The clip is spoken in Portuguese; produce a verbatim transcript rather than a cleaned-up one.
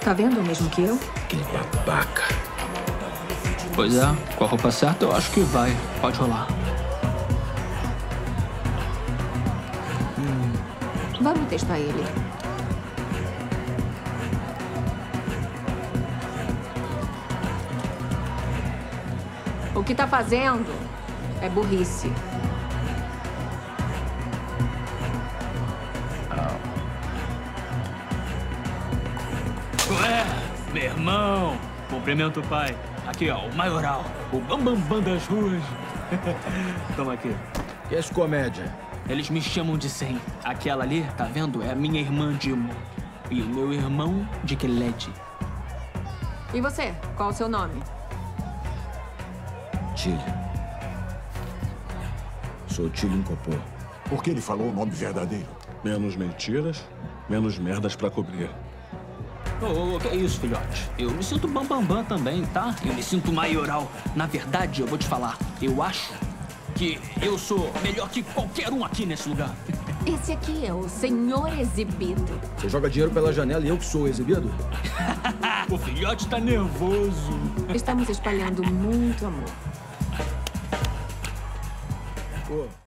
Tá vendo o mesmo que eu? Que babaca. Pois é, com a roupa certa eu acho que vai. Pode rolar. Hum. Vamos testar ele. O que tá fazendo é burrice. Ué, meu irmão. Cumprimento o pai. Aqui, ó, o maioral. O bambambam bam, bam das ruas. Toma aqui. E as comédia? Eles me chamam de Sen. Aquela ali, tá vendo? É a minha irmã Dimo. E o meu irmão de Keled. E você? Qual o seu nome? Tilly. Sou Tilly Incopô. Por que ele falou o nome verdadeiro? Menos mentiras, menos merdas pra cobrir. Ô, oh, oh, que é isso, filhote? Eu me sinto bambambam bam, bam também, tá? Eu me sinto maioral. Na verdade, eu vou te falar, eu acho que eu sou melhor que qualquer um aqui nesse lugar. Esse aqui é o senhor exibido. Você joga dinheiro pela janela e eu que sou o exibido? O filhote tá nervoso. Estamos espalhando muito amor. Pô.